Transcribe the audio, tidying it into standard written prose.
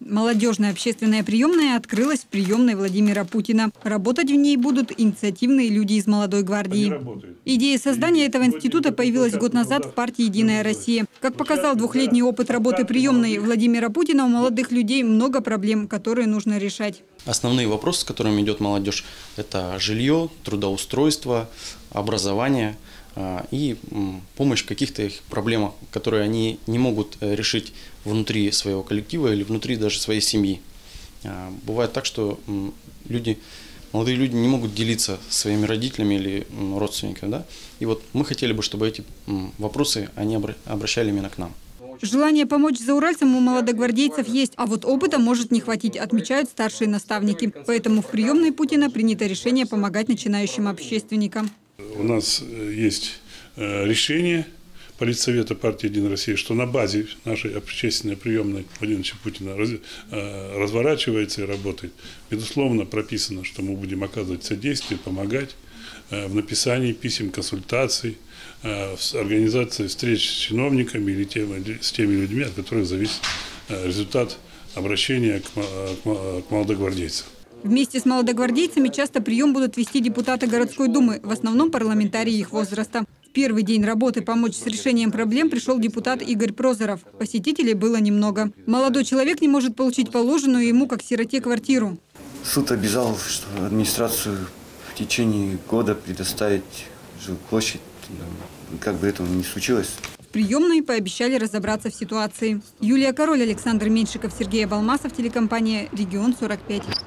Молодежная общественная приемная открылась в приемной Владимира Путина. Работать в ней будут инициативные люди из молодой гвардии. Идея создания этого института появилась год назад в партии «Единая Россия». Как показал двухлетний опыт работы приемной Владимира Путина, у молодых людей много проблем, которые нужно решать. Основные вопросы, с которыми идет молодежь, это жилье, трудоустройство, образование и помощь в каких-то их проблемах, которые они не могут решить внутри своего коллектива или внутри даже своей семьи. Бывает так, что молодые люди не могут делиться своими родителями или родственниками. Да? И вот мы хотели бы, чтобы эти вопросы они обращали именно к нам. Желание помочь зауральцам у молодогвардейцев есть, а вот опыта может не хватить, отмечают старшие наставники. Поэтому в приемной Путина принято решение помогать начинающим общественникам. У нас есть решение Политсовета партии «Единая Россия», что на базе нашей общественной приемной Владимира Путина разворачивается и работает. Безусловно, прописано, что мы будем оказывать содействие, помогать в написании писем, консультаций, в организации встреч с чиновниками или с теми людьми, от которых зависит результат обращения к молодогвардейцам. Вместе с молодогвардейцами часто прием будут вести депутаты городской думы, в основном парламентарии их возраста. В первый день работы помочь с решением проблем пришел депутат Игорь Прозоров. Посетителей было немного. Молодой человек не может получить положенную ему как сироте квартиру. Суд обязал, что администрацию в течение года предоставить жилплощадь. Как бы этого не случилось. В приемной пообещали разобраться в ситуации. Юлия Король, Александр Меньшиков, Сергей Абалмасов, телекомпания «Регион 45».